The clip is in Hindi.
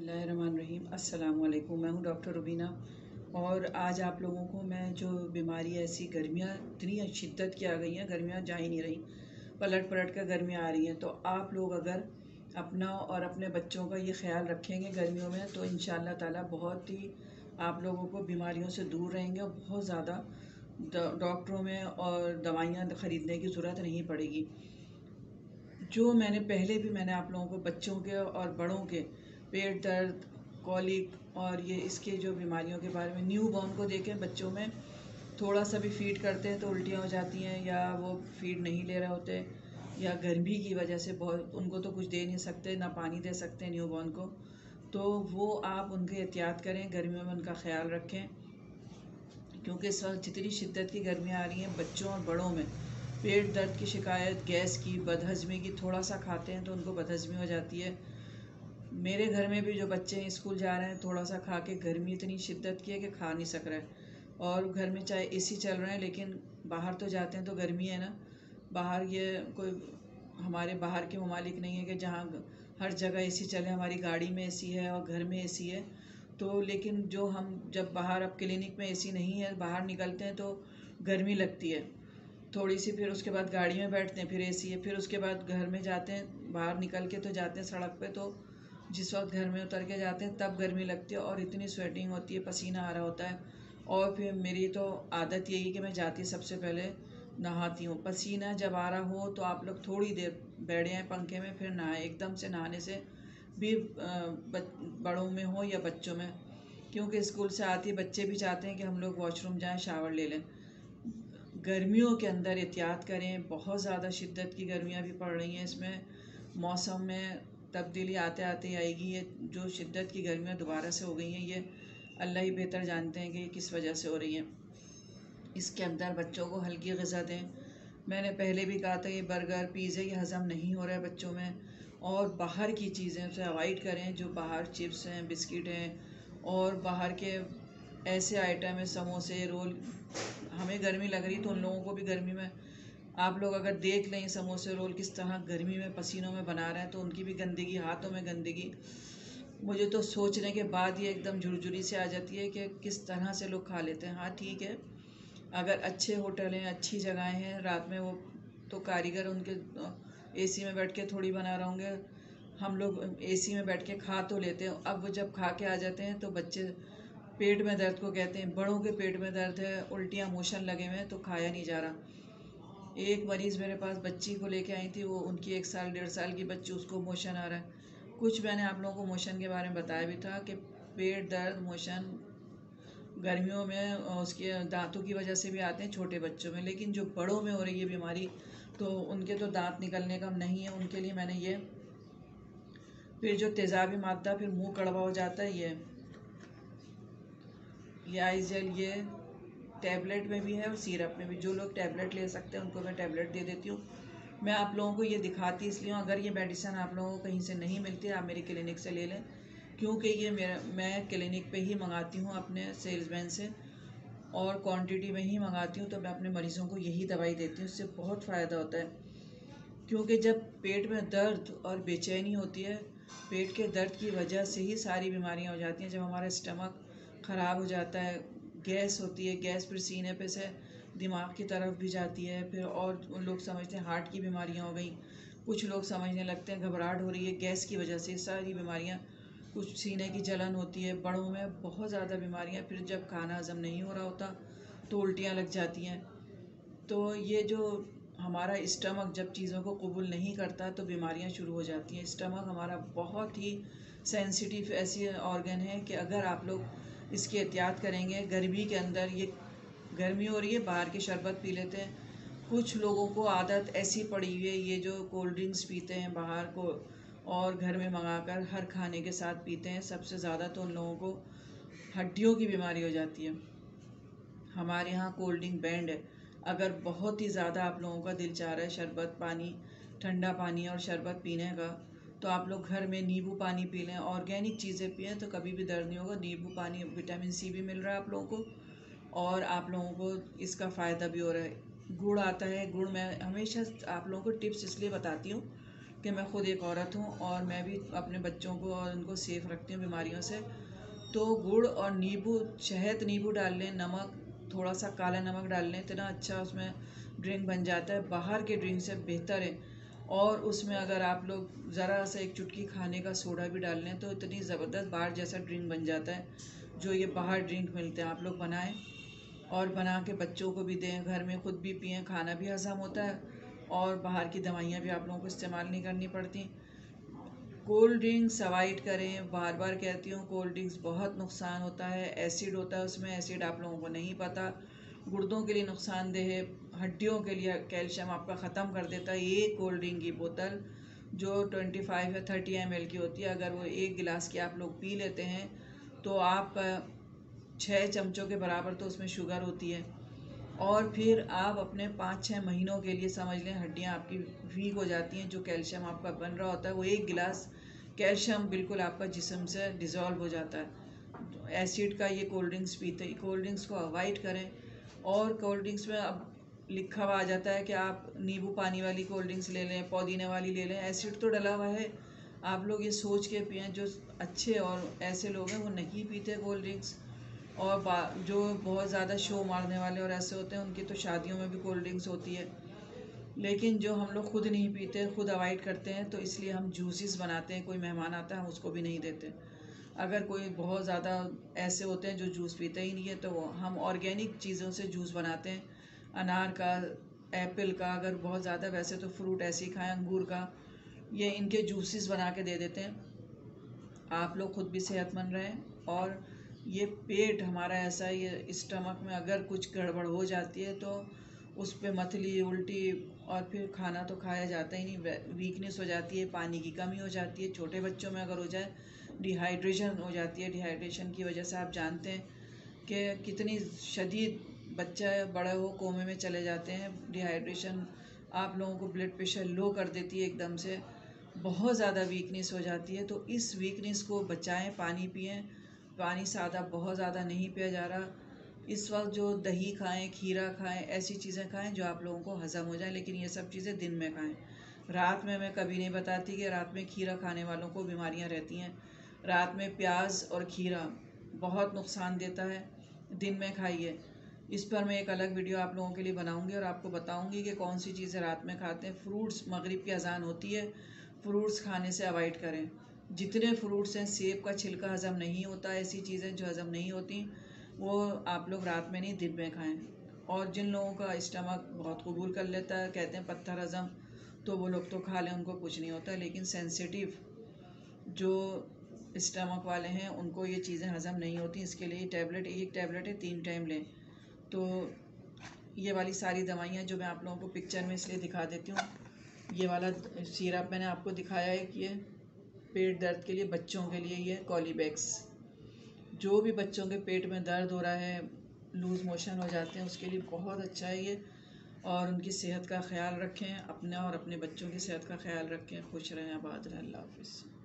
बिस्मिल्लाहिर्रहमानिर्रहीम। अस्सलाम वालेकुम। मैं हूँ डॉक्टर रुबीना और आज आप लोगों को मैं जो बीमारी ऐसी गर्मियाँ इतनी शिद्दत की आ गई हैं, गर्मियाँ जा ही नहीं रही, पलट पलट कर गर्मियाँ आ रही हैं। तो आप लोग अगर अपना और अपने बच्चों का ये ख्याल रखेंगे गर्मियों में तो इंशाअल्लाह ताला बहुत ही आप लोगों को बीमारियों से दूर रहेंगे और बहुत ज़्यादा डॉक्टरों में और दवाइयाँ ख़रीदने की ज़रूरत नहीं पड़ेगी। जो मैंने आप लोगों को बच्चों के और बड़ों के पेट दर्द, कॉलिक और ये इसके जो बीमारियों के बारे में, न्यू बॉर्न को देखें, बच्चों में थोड़ा सा भी फीड करते हैं तो उल्टियाँ हो जाती हैं, या वो फीड नहीं ले रहे होते, या गर्मी की वजह से बहुत उनको तो कुछ दे नहीं सकते, ना पानी दे सकते न्यू बॉर्न को। तो वो आप उनकी एहतियात करें, गर्मियों में उनका ख्याल रखें, क्योंकि इस वक्त जितनी शिद्दत की गर्मियाँ आ रही हैं बच्चों और बड़ों में पेट दर्द की शिकायत, गैस की, बदहज़मी की, थोड़ा सा खाते हैं तो उनको बदहज़मी हो जाती है। मेरे घर में भी जो बच्चे हैं स्कूल जा रहे हैं, थोड़ा सा खा के गर्मी इतनी शिद्दत की है कि खा नहीं सक रहे, और घर में चाहे एसी चल रहे हैं लेकिन बाहर तो जाते हैं तो गर्मी है ना। बाहर ये कोई हमारे बाहर के ममालिक नहीं है कि जहाँ हर जगह एसी चले, हमारी गाड़ी में एसी है और घर में एसी है। तो लेकिन जो हम जब बाहर, अब क्लिनिक में एसी नहीं है, बाहर निकलते हैं तो गर्मी लगती है थोड़ी सी, फिर उसके बाद गाड़ी में बैठते हैं फिर एसी है, फिर उसके बाद घर में जाते हैं, बाहर निकल के तो जाते हैं सड़क पे, तो जिस वक्त घर में उतर के जाते हैं तब गर्मी लगती है और इतनी स्वेटिंग होती है, पसीना आ रहा होता है। और फिर मेरी तो आदत यही कि मैं जाती सबसे पहले नहाती हूँ। पसीना जब आ रहा हो तो आप लोग थोड़ी देर बैठ जाएँ पंखे में, फिर नहाएं। एकदम से नहाने से भी बड़ों में हो या बच्चों में, क्योंकि स्कूल से आती बच्चे भी चाहते हैं कि हम लोग वॉशरूम जाएं, शावर ले लें। गर्मियों के अंदर एहतियात करें, बहुत ज़्यादा शिद्दत की गर्मियाँ भी पड़ रही हैं। इसमें मौसम में तब्दीली आते आते आएगी। ये जो शिद्दत की गर्मियाँ दोबारा से हो गई हैं, ये अल्लाह ही बेहतर जानते हैं कि ये किस वजह से हो रही हैं। इसके अंदर बच्चों को हल्की ग़िज़ा दें। मैंने पहले भी कहा था, ये बर्गर, पिज़्ज़ा ये हज़म नहीं हो रहा है बच्चों में, और बाहर की चीज़ें से अवॉइड करें। जो बाहर चिप्स हैं, बिस्किट हैं और बाहर के ऐसे आइटम हैं, समोसे, रोल। हमें गर्मी लग रही तो उन लोगों को भी गर्मी में, आप लोग अगर देख लें समोसे रोल किस तरह गर्मी में पसीनों में बना रहे हैं, तो उनकी भी गंदगी, हाथों में गंदगी, मुझे तो सोचने के बाद ये एकदम झुरझुरी से आ जाती है कि किस तरह से लोग खा लेते हैं। हाँ ठीक है, अगर अच्छे होटल हैं, अच्छी जगहें हैं, रात में वो तो कारीगर उनके एसी में बैठ के थोड़ी बना रहे होंगे, हम लोग एसी में बैठ के खा तो लेते हैं। अब वो जब खा के आ जाते हैं तो बच्चे पेट में दर्द को कहते हैं, बड़ों के पेट में दर्द है, उल्टियाँ, मोशन लगे हुए हैं, तो खाया नहीं जा रहा। एक मरीज़ मेरे पास बच्ची को लेके आई थी, वो उनकी 1 साल 1.5 साल की बच्ची, उसको मोशन आ रहा है। कुछ मैंने आप लोगों को मोशन के बारे में बताया भी था कि पेट दर्द, मोशन गर्मियों में उसके दांतों की वजह से भी आते हैं छोटे बच्चों में, लेकिन जो बड़ों में हो रही है बीमारी तो उनके तो दांत निकलने का नहीं है, उनके लिए मैंने ये, फिर जो तेज़ाबी मादा, फिर मुंह कड़वा हो जाता है, ये आइस जेल, ये टैबलेट में भी है और सिरप में भी। जो लोग टैबलेट ले सकते हैं उनको मैं टैबलेट दे देती हूँ। मैं आप लोगों को ये दिखाती इसलिए हूँ, अगर ये मेडिसिन आप लोगों को कहीं से नहीं मिलती, आप मेरी क्लिनिक से ले लें, क्योंकि ये मैं क्लिनिक पे ही मंगाती हूँ अपने सेल्समैन से, और क्वांटिटी में ही मंगाती हूँ। तो मैं अपने मरीज़ों को यही दवाई देती हूँ, इससे बहुत फ़ायदा होता है। क्योंकि जब पेट में दर्द और बेचैनी होती है, पेट के दर्द की वजह से ही सारी बीमारियाँ हो जाती हैं। जब हमारा स्टमक ख़राब हो जाता है, गैस होती है, गैस फिर सीने पे से दिमाग की तरफ भी जाती है, फिर और उन लोग समझते हैं हार्ट की बीमारियाँ हो गई, कुछ लोग समझने लगते हैं घबराहट हो रही है गैस की वजह से, सारी बीमारियाँ, कुछ सीने की जलन होती है। बड़ों में बहुत ज़्यादा बीमारियाँ, फिर जब खाना हज़म नहीं हो रहा होता तो उल्टियाँ लग जाती हैं। तो ये जो हमारा स्टमक जब चीज़ों को कबूल नहीं करता तो बीमारियां शुरू हो जाती हैं। स्टमक हमारा बहुत ही सेंसिटिव ऐसी ऑर्गन है कि अगर आप लोग इसकी एहतियात करेंगे, गर्मी के अंदर, ये गर्मी हो रही है, बाहर के शरबत पी लेते हैं। कुछ लोगों को आदत ऐसी पड़ी हुई है, ये जो कोल्ड ड्रिंक्स पीते हैं बाहर को और घर में मंगाकर हर खाने के साथ पीते हैं, सबसे ज़्यादा तो उन लोगों को हड्डियों की बीमारी हो जाती है। हमारे यहाँ कोल्ड ड्रिंक बैंड है। अगर बहुत ही ज़्यादा आप लोगों का दिल चाह रहा है शरबत पानी, ठंडा पानी और शरबत पीने का, तो आप लोग घर में नींबू पानी पी लें, ऑर्गेनिक चीज़ें पिएं, तो कभी भी दर्द नहीं होगा। नींबू पानी, विटामिन सी भी मिल रहा है आप लोगों को और आप लोगों को इसका फ़ायदा भी हो रहा है। गुड़ आता है, गुड़ मैं हमेशा आप लोगों को टिप्स इसलिए बताती हूँ कि मैं ख़ुद एक औरत हूँ और मैं भी अपने बच्चों को और उनको सेफ़ रखती हूँ बीमारियों से। तो गुड़ और नींबू, शहद नींबू डाल लें, नमक, थोड़ा सा काला नमक डाल लें, इतना अच्छा उसमें ड्रिंक बन जाता है, बाहर के ड्रिंक से बेहतर है। और उसमें अगर आप लोग ज़रा सा एक चुटकी खाने का सोडा भी डाल लें तो इतनी ज़बरदस्त बार जैसा ड्रिंक बन जाता है जो ये बाहर ड्रिंक मिलते हैं। आप लोग बनाएं और बना के बच्चों को भी दें, घर में ख़ुद भी पिएं, खाना भी हज़म होता है और बाहर की दवाइयाँ भी आप लोगों को इस्तेमाल नहीं करनी पड़ती। कोल्ड ड्रिंक्स अवॉइड करें, बार बार कहती हूँ, कोल्ड ड्रिंक्स बहुत नुकसान होता है, एसिड होता है उसमें, एसिड आप लोगों को नहीं पता, गुर्दों के लिए नुकसानदेह है, हड्डियों के लिए कैल्शियम आपका ख़त्म कर देता है। ये कोल्ड ड्रिंक की बोतल जो 25 या 30 ml की होती है, अगर वो एक गिलास की आप लोग पी लेते हैं तो आपका 6 चमचों के बराबर तो उसमें शुगर होती है। और फिर आप अपने 5-6 महीनों के लिए समझ लें हड्डियाँ आपकी वीक हो जाती हैं। जो कैल्शियम आपका बन रहा होता है वो एक गिलास कैल्शियम बिल्कुल आपका जिस्म से डिज़ोल्व हो जाता है। एसिड का ये कोल्ड ड्रिंक्स पीते हैं, कोल्ड ड्रिंक्स को अवॉइड करें। और कोल्ड ड्रिंक्स में अब लिखा हुआ आ जाता है कि आप नींबू पानी वाली कोल्ड ड्रिंक्स ले लें, पुदीने वाली ले लें, एसिड तो डला हुआ है। आप लोग ये सोच के पिएं, जो अच्छे और ऐसे लोग हैं वो नहीं पीते कोल्ड ड्रिंक्स। और जो बहुत ज़्यादा शो मारने वाले और ऐसे होते हैं उनकी तो शादियों में भी कोल्ड ड्रिंक्स होती है। लेकिन जो हम लोग खुद नहीं पीते, खुद अवॉइड करते हैं, तो इसलिए हम जूसेस बनाते हैं। कोई मेहमान आता है हम उसको भी नहीं देते। अगर कोई बहुत ज़्यादा ऐसे होते हैं जो जूस पीते ही नहीं है तो हम ऑर्गेनिक चीज़ों से जूस बनाते हैं, अनार का, एप्पल का, अगर बहुत ज़्यादा वैसे तो फ्रूट ऐसे ही खाएं, अंगूर का, ये इनके जूसेस बना के दे देते हैं। आप लोग खुद भी सेहतमंद रहें। और ये पेट हमारा ऐसा, ये स्टमक में अगर कुछ गड़बड़ हो जाती है तो उस पर मतली, उल्टी और फिर खाना तो खाया जाता ही नहीं, वीकनेस हो जाती है, पानी की कमी हो जाती है। छोटे बच्चों में अगर हो जाए डिहाइड्रेशन हो जाती है। डिहाइड्रेशन की वजह से आप जानते हैं कि कितनी शदीद, बच्चा बड़ा हो कोमे में चले जाते हैं। डिहाइड्रेशन आप लोगों को ब्लड प्रेशर लो कर देती है, एकदम से बहुत ज़्यादा वीकनेस हो जाती है। तो इस वीकनेस को बचाएं, पानी पिएं, पानी सादा बहुत ज़्यादा नहीं पिया जा रहा इस वक्त। जो दही खाएं, खीरा खाएं, ऐसी चीज़ें खाएं जो आप लोगों को हज़म हो जाए, लेकिन ये सब चीज़ें दिन में खाएं। रात में मैं कभी नहीं बताती कि रात में खीरा खाने वालों को बीमारियां रहती हैं। रात में प्याज और खीरा बहुत नुकसान देता है, दिन में खाइए। इस पर मैं एक अलग वीडियो आप लोगों के लिए बनाऊंगी और आपको बताऊंगी कि कौन सी चीज़ें रात में खाते हैं। फ्रूट्स, मगरिब की अजान होती है, फ्रूट्स खाने से अवॉइड करें। जितने फ्रूट्स हैं, सेब का छिलका हज़म नहीं होता, ऐसी चीज़ें जो हज़म नहीं होती वो आप लोग रात में नहीं दिन में खाएं। और जिन लोगों का स्टमक बहुत कबूल कर लेता है, कहते हैं पत्थर हज़म, तो वो लोग तो खा लें, उनको कुछ नहीं होता। लेकिन सेंसिटिव जो स्टमक वाले हैं उनको ये चीज़ें हज़म नहीं होती। इसके लिए टैबलेट, एक टैबलेट है 3 टाइम लें। तो ये वाली सारी दवाइयाँ जो मैं आप लोगों को पिक्चर में इसलिए दिखा देती हूँ, ये वाला सिरप मैंने आपको दिखाया है कि ये पेट दर्द के लिए, बच्चों के लिए ये कॉलीबैक्स, जो भी बच्चों के पेट में दर्द हो रहा है, लूज़ मोशन हो जाते हैं, उसके लिए बहुत अच्छा है ये। और उनकी सेहत का ख्याल रखें, अपना और अपने बच्चों की सेहत का ख्याल रखें। खुश रहें, आबाद रहें। अल्लाह हाफ़िज़।